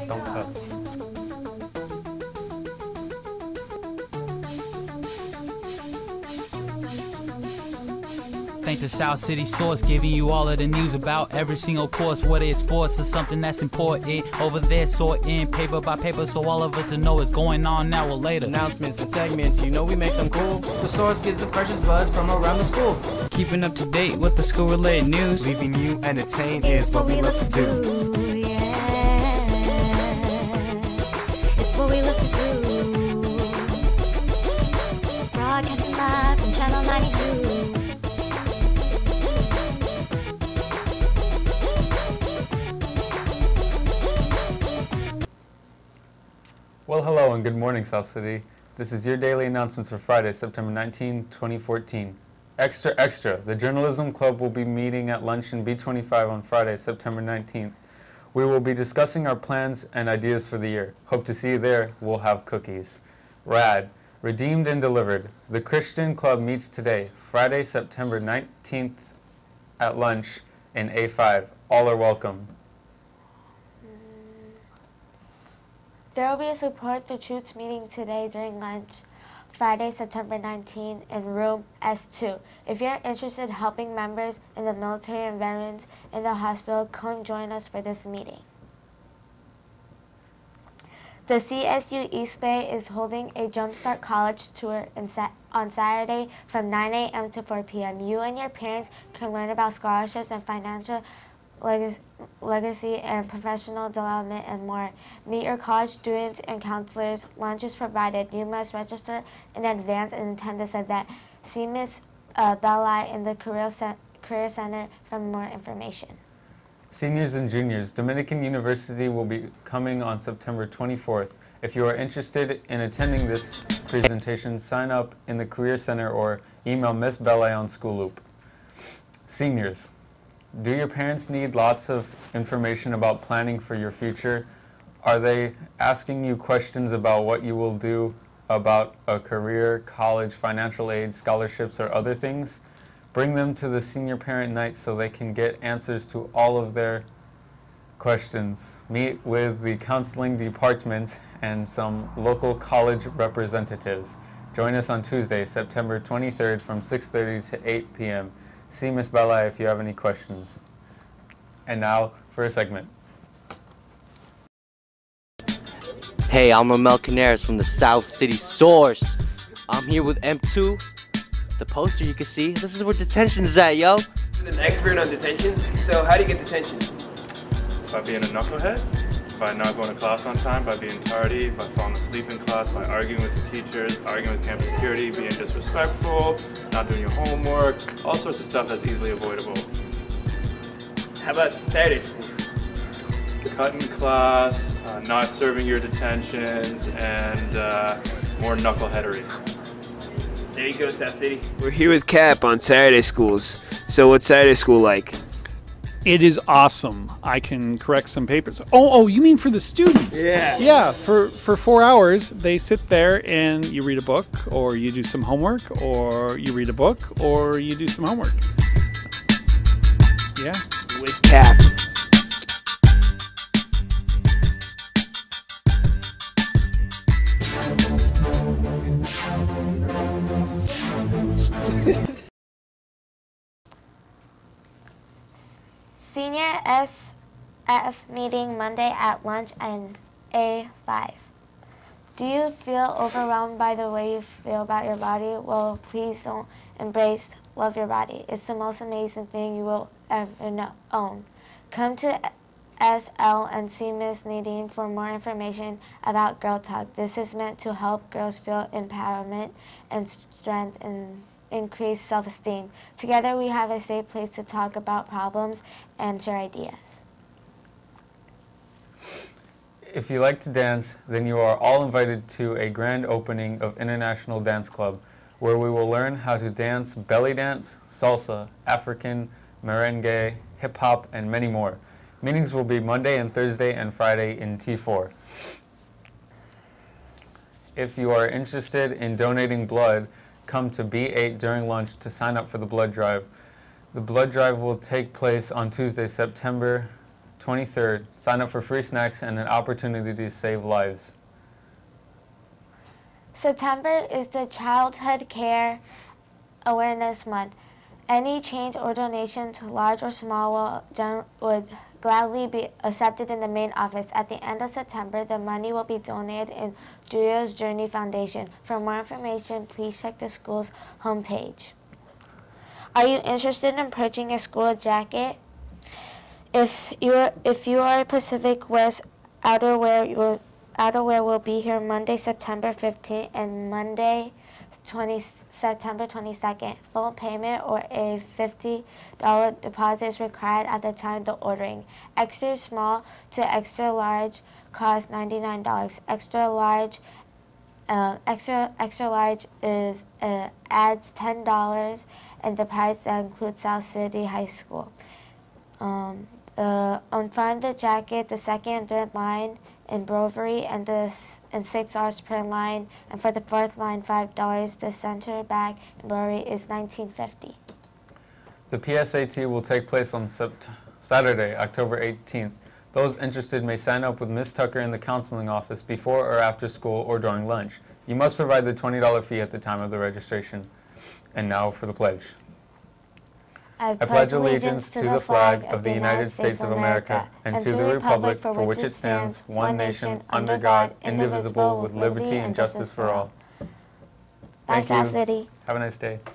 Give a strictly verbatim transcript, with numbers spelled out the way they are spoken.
Don't touch. Thank the South City Source, giving you all of the news about every single course, whether it's sports or something that's important. Over there, sorting paper by paper, so all of us will know what's going on now or later. Announcements and segments, you know we make them cool. The Source gets the freshest buzz from around the school. Keeping up to date with the school-related news. Leaving you entertained is what we love to do. Yeah, it's what we love to do. Broadcasting live from Channel ninety-two. Well, hello and good morning, South City. This is your daily announcements for Friday, September nineteenth, twenty fourteen. Extra, extra. The Journalism Club will be meeting at lunch in B twenty-five on Friday, September nineteenth. We will be discussing our plans and ideas for the year. Hope to see you there. We'll have cookies. Rad. Redeemed and Delivered. The Christian Club meets today, Friday, September nineteenth at lunch in A five. All are welcome. There will be a Support the Troops meeting today during lunch, Friday, September nineteenth, in room S two. If you're interested in helping members in the military and veterans in the hospital, come join us for this meeting. The C S U East Bay is holding a Jumpstart College tour in sa on Saturday from nine A M to four P M You and your parents can learn about scholarships and financial leg legacy and professional development and more. Meet your college students and counselors. Lunch is provided. You must register in advance and attend this event. See Miz Uh, Belli in the Career, Cent Career Center for more information. Seniors and juniors, Dominican University will be coming on September twenty-fourth. If you are interested in attending this presentation, sign up in the Career Center or email Miz Belli on School Loop. Seniors, do your parents need lots of information about planning for your future? Are they asking you questions about what you will do about a career, college, financial aid, scholarships, or other things? Bring them to the Senior Parent Night so they can get answers to all of their questions. Meet with the counseling department and some local college representatives. Join us on Tuesday, September twenty-third from six thirty to eight P M See Miz Belli if you have any questions. And now for a segment. Hey, I'm Ramel Canaris from the South City Source. I'm here with M two. The poster you can see. This is where detention's at, yo. An expert on detention. So how do you get detention? By being a knucklehead, by not going to class on time, by being tardy, by falling asleep in class, by arguing with the teachers, arguing with campus security, being disrespectful, not doing your homework, all sorts of stuff that's easily avoidable. How about Saturday schools? Cutting class, uh, not serving your detentions, and uh, more knuckleheadery. There you go, South City. We're here with Cap on Saturday schools. So what's Saturday school like? It is awesome. I can correct some papers. Oh, oh, you mean for the students? Yeah. Yeah, for, for four hours, they sit there and you read a book, or you do some homework, or you read a book, or you do some homework. Yeah. With Cap. Senior S F meeting Monday at lunch in A five. Do you feel overwhelmed by the way you feel about your body? Well, please don't embrace love your body. It's the most amazing thing you will ever know, own. Come to S L and see Miz Nadine for more information about Girl Talk. This is meant to help girls feel empowerment and strength and increase self-esteem. Together we have a safe place to talk about problems and share ideas. If you like to dance, then you are all invited to a grand opening of International Dance Club, where we will learn how to dance belly dance, salsa, African, merengue, hip-hop, and many more. Meetings will be Monday and Thursday and Friday in T four. If you are interested in donating blood, come to B eight during lunch to sign up for the blood drive. The blood drive will take place on Tuesday, September twenty-third. Sign up for free snacks and an opportunity to save lives. September is the Childhood Care Awareness Month. Any change or donation to large or small will, gen- would gladly be accepted in the main office. At the end of September, the money will be donated in Julio's Journey Foundation. For more information, please check the school's homepage. Are you interested in purchasing a school jacket? If you're if you are Pacific West outerwear, your outerwear will be here Monday, September fifteenth, and Monday, September twenty-second. Full payment or a fifty dollar deposit is required at the time of the ordering. Extra small to extra large costs ninety-nine dollars. Extra large, uh, extra extra large is uh, adds ten dollars, and the price that includes South City High School. Um, uh, on front of the jacket, the second and third line embroidery, and the and six dollars per line, and for the fourth line, five dollars. The center back embroidery is nineteen fifty. The P S A T will take place on Sept- Saturday, October eighteenth. Those interested may sign up with Miz Tucker in the counseling office before or after school or during lunch. You must provide the twenty dollar fee at the time of the registration. And now for the pledge. I I pledge allegiance to the flag of the United States of America and to the republic for which it stands, one nation, under God, indivisible, with liberty and justice for all. Bye, Thank South you. City. Have a nice day.